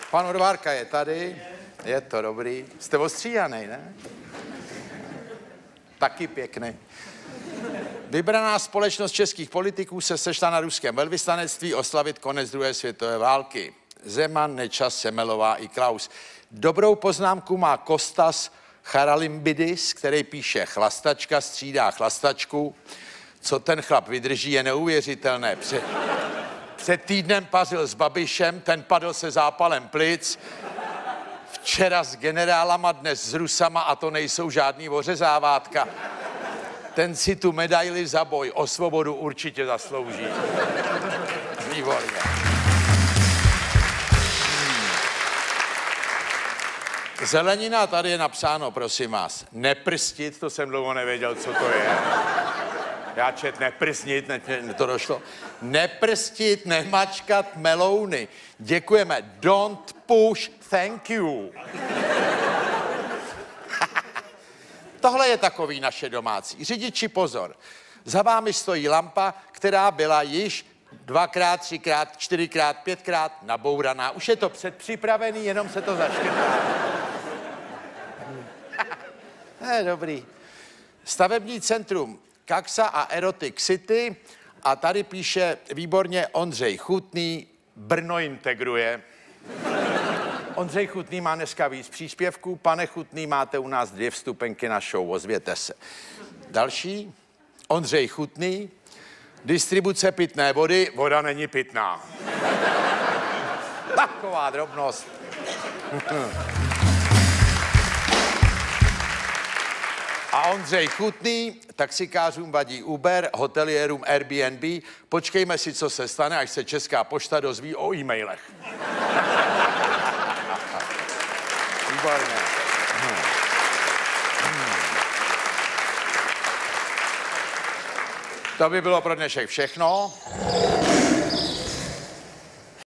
Pan Odvárka je tady, je to dobrý. Jste ostříhanej, ne? Taky pěkný. Vybraná společnost českých politiků se sešla na ruském velvyslanectví oslavit konec druhé světové války. Zeman, Nečas, Semelová i Klaus. Dobrou poznámku má Kostas Charalimbidis, který píše: chlastačka střídá chlastačku. Co ten chlap vydrží, je neuvěřitelné. Před týdnem pařil s Babišem, ten padl se zápalem plic. Včera s generálama, dnes s Rusama, a to nejsou žádný ořezávátka. Ten si tu medaili za boj o svobodu určitě zaslouží. Výborně. Zelenina, tady je napsáno, prosím vás, neprstit, to jsem dlouho nevěděl, co to je. Já čet neprsnit, to došlo. Neprstit, nemačkat melouny. Děkujeme. Don't push, thank you. Tohle je takový naše domácí. Řidiči, pozor. Za vámi stojí lampa, která byla již 2x, 3x, 4x, 5x nabouraná. Už je to předpřipravený, jenom se to zaškrtá. Dobrý. Stavební centrum Kaxa a Erotic City. A tady píše výborně Ondřej Chutný, Brno integruje. Ondřej Chutný má dneska víc příspěvků. Pane Chutný, máte u nás 2 vstupenky na show, ozvěte se. Další. Ondřej Chutný, distribuce pitné vody, voda není pitná. Taková drobnost. A Ondřej Chutný, taxikářům vadí Uber, hoteliérům Airbnb. Počkejme si, co se stane, až se Česká pošta dozví o e-mailech. Výborně. To by bylo pro dnešek všechno.